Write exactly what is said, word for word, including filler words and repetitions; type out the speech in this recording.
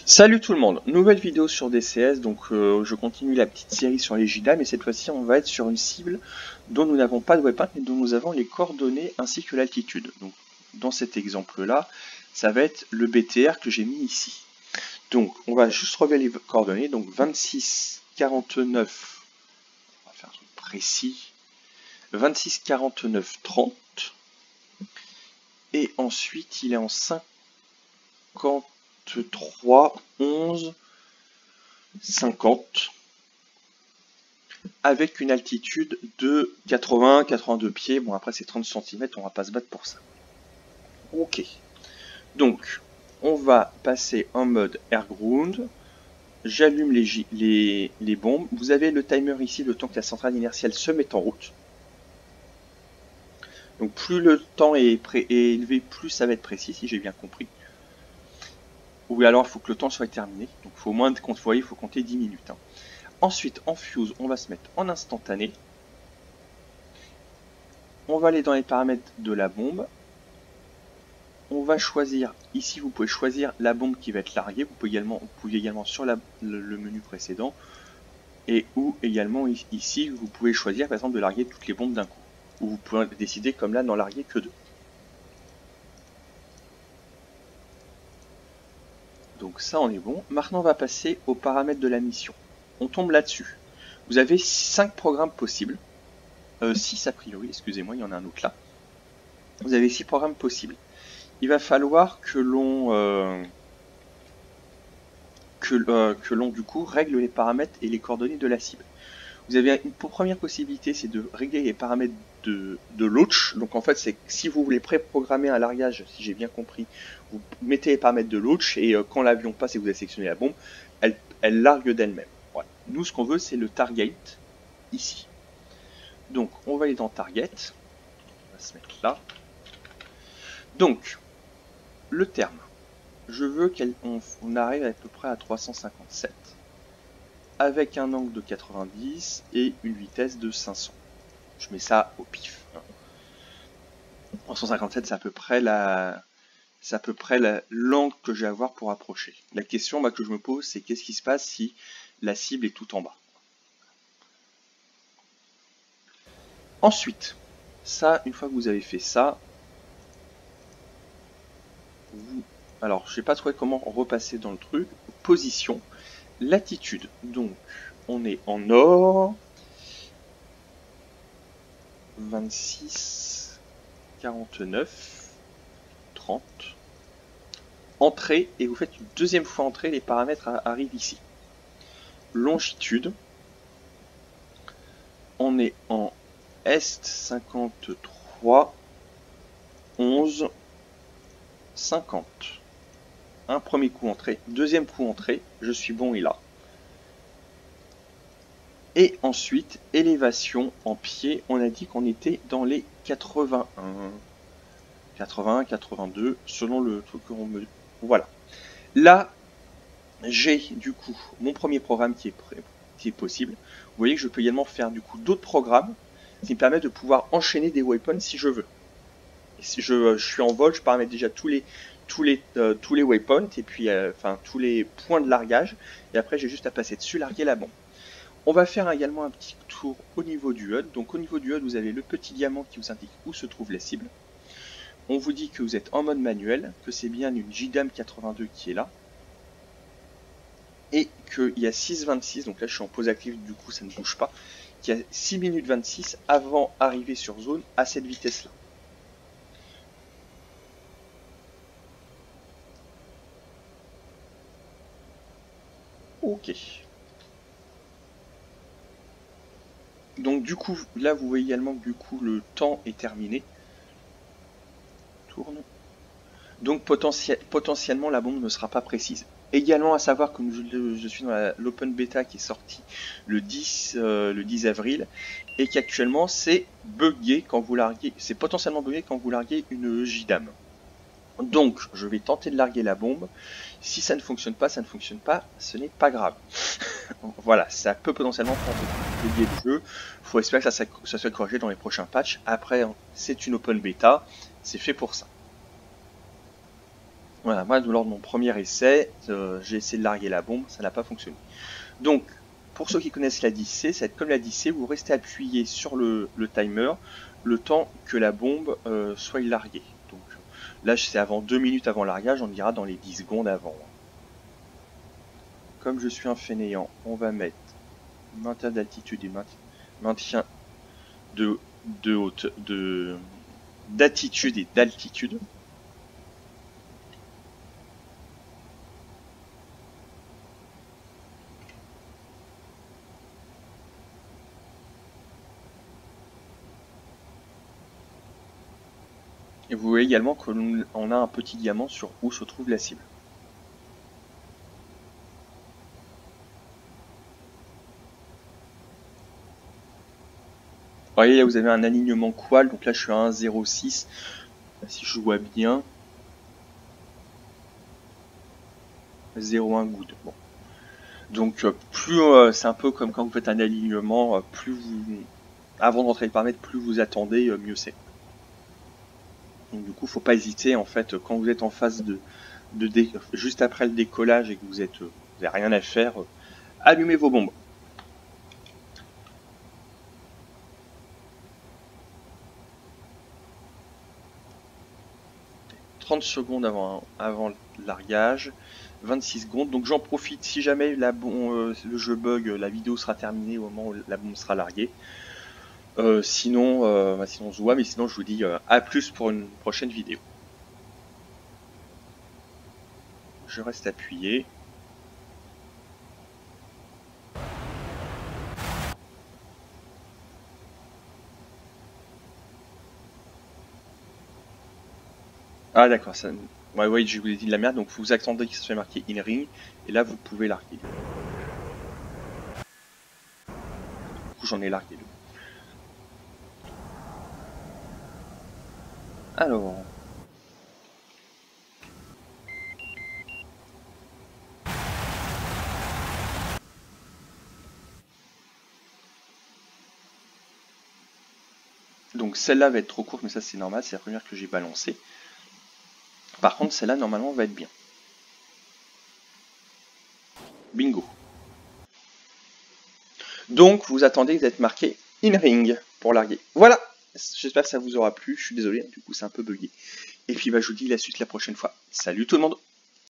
Salut tout le monde, nouvelle vidéo sur D C S, donc euh, je continue la petite série sur les J D A M et cette fois-ci on va être sur une cible dont nous n'avons pas de waypoint mais dont nous avons les coordonnées ainsi que l'altitude. Donc dans cet exemple là, ça va être le B T R que j'ai mis ici. Donc on va juste relever les coordonnées, donc vingt-six, quarante-neuf, on va faire un truc précis, vingt-six, quarante-neuf, trente, et ensuite il est en cinquante-trois, onze, cinquante avec une altitude de quatre-vingts à quatre-vingt-deux pieds. Bon, après c'est trente centimètres, on va pas se battre pour ça. Ok, donc on va passer en mode airground. J'allume les, les, les bombes. Vous avez le timer ici, le temps que la centrale inertielle se mette en route. Donc plus le temps est, est élevé, plus ça va être précis, si j'ai bien compris. Ou alors il faut que le temps soit terminé. Donc il faut au moins, vous voyez, il faut compter dix minutes. Hein. Ensuite, en fuse, on va se mettre en instantané. On va aller dans les paramètres de la bombe. On va choisir, ici vous pouvez choisir la bombe qui va être larguée. Vous pouvez également, vous pouvez également sur la, le, le menu précédent. Et ou également ici, vous pouvez choisir par exemple de larguer toutes les bombes d'un coup. Ou vous pouvez décider comme là d'en larguer que deux. Donc ça on est bon. Maintenant on va passer aux paramètres de la mission. On tombe là-dessus. Vous avez cinq programmes possibles. Euh, six a priori, excusez-moi, il y en a un autre là. Vous avez six programmes possibles. Il va falloir que l'on euh, que, euh, que l'on du coup règle les paramètres et les coordonnées de la cible. Vous avez une première possibilité, c'est de régler les paramètres de, de launch. Donc en fait, c'est si vous voulez préprogrammer un largage, si j'ai bien compris, vous mettez les paramètres de launch et euh, quand l'avion passe et vous avez sélectionné la bombe, elle, elle largue d'elle-même. Voilà. Nous, ce qu'on veut, c'est le target ici. Donc on va aller dans target, on va se mettre là. Donc le terme, je veux qu'on on arrive à peu près à trois cent cinquante-sept avec un angle de quatre-vingt-dix et une vitesse de cinq cents. Je mets ça au pif. trois cent cinquante-sept, c'est à peu près la, c'est à peu près l'angle que j'ai à avoir pour approcher. La question bah, que je me pose, c'est qu'est-ce qui se passe si la cible est tout en bas. Ensuite, ça, une fois que vous avez fait ça, vous... alors je n'ai pas trouvé comment repasser dans le truc. Position, latitude. Donc, on est en nord. vingt-six, quarante-neuf, trente. Entrée, et vous faites une deuxième fois entrée, les paramètres arrivent ici. Longitude, on est en est, cinquante-trois, onze, cinquante. Un premier coup entrée, deuxième coup entrée, je suis bon et là. Et ensuite, élévation en pied, on a dit qu'on était dans les quatre-vingt-un, quatre-vingts, quatre-vingt-deux, selon le truc qu'on me... Voilà. Là, j'ai du coup mon premier programme qui est, qui est possible. Vous voyez que je peux également faire du coup d'autres programmes qui me permettent de pouvoir enchaîner des waypoints si je veux. Et si je, je suis en vol, je paramètre déjà tous les tous les euh, tous les waypoints et puis euh, enfin tous les points de largage. Et après, j'ai juste à passer dessus, larguer la bombe. On va faire également un petit tour au niveau du H U D. Donc au niveau du H U D, vous avez le petit diamant qui vous indique où se trouve la cible. On vous dit que vous êtes en mode manuel, que c'est bien une J D A M quatre-vingt-deux qui est là. Et qu'il y a six vingt-six, donc là je suis en pause active, du coup ça ne bouge pas, qu'il y a six minutes vingt-six avant d'arriver sur zone à cette vitesse-là. Ok. Donc du coup, là vous voyez également que du coup le temps est terminé. Tourne. Donc potentiel, potentiellement la bombe ne sera pas précise. Également à savoir que je, je suis dans l'open beta qui est sorti le dix, euh, le dix avril et qu'actuellement c'est buggé quand vous larguez, c'est potentiellement buggé quand vous larguez une J D A M. Donc je vais tenter de larguer la bombe. Si ça ne fonctionne pas, ça ne fonctionne pas, ce n'est pas grave. Voilà, ça peut potentiellement faire bugger le jeu. Il faut espérer que ça, ça soit corrigé dans les prochains patchs. Après, c'est une open beta, c'est fait pour ça. Voilà, moi lors de mon premier essai, euh, j'ai essayé de larguer la bombe, ça n'a pas fonctionné. Donc, pour ceux qui connaissent la dix C, ça va être comme la dix C, vous restez appuyé sur le, le timer le temps que la bombe euh, soit larguée. Donc là, c'est avant deux minutes avant largage, on dira dans les dix secondes avant. Comme je suis un fainéant, on va mettre maintien d'altitude et maintien de, de haute, de d'attitude et d'altitude. Et vous voyez également qu'on a un petit diamant sur où se trouve la cible. Vous voyez, là vous avez un alignement qual, donc là je suis à un virgule zéro six, si je vois bien. zéro virgule un good. Bon. Donc plus euh, c'est un peu comme quand vous faites un alignement, plus vous, avant de rentrer les paramètres, plus vous attendez, mieux c'est. Donc du coup, faut pas hésiter en fait quand vous êtes en phase de, de dé, juste après le décollage et que vous êtes, vous n'avez rien à faire, allumez vos bombes. trente secondes avant, avant le largage, vingt-six secondes. Donc j'en profite, si jamais la bon, euh, le jeu bug, la vidéo sera terminée au moment où la bombe sera larguée. Euh, sinon, euh, bah, sinon on se voit, mais sinon je vous dis euh, à plus pour une prochaine vidéo. Je reste appuyé. Ah d'accord, ça... ouais, ouais, je vous ai dit de la merde, donc vous attendez qu'il soit marqué in ring, et là vous pouvez larguer. Du coup j'en ai largué deux. Alors... Donc celle-là va être trop courte, mais ça c'est normal, c'est la première que j'ai balancée. Par contre celle-là normalement va être bien. Bingo. Donc vous attendez d'être marqué in ring pour larguer. Voilà, j'espère que ça vous aura plu, je suis désolé, du coup c'est un peu bugué. Et puis bah, je vous dis la suite la prochaine fois. Salut tout le monde!